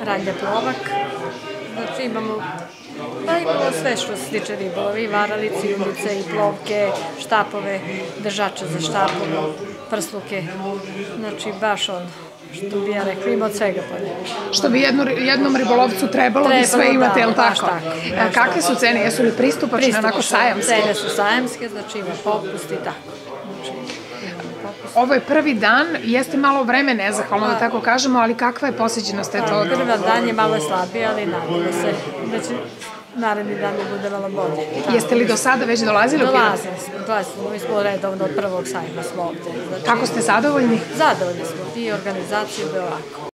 Radnja Plovak. Znači imamo sve što se tiče ribolova, i varalice, i udice, i plovke, štapove, držače za štapove, prsluke. Znači baš ono, što bi ja rekla, ima od svega ponekad. Što bi jednom ribolovcu trebalo da sve imate, je li tako? Kakve su cene? Jesu li pristupačne, onako sajamske? Cene su sajamske, znači ima popust i tako. Ovo je prvi dan, jeste malo vreme nezahvalno, da tako kažemo, ali kakva je posećenost? Prvi dan je malo slabije, ali nadamo se da će naredni dan da bude malo bolje. Jeste li do sada već dolazili u Pirot? Dolazili smo, mi smo redovno od prvog sajma smo ovde. Kako ste zadovoljni? Zadovoljni smo i organizacija je bila lako.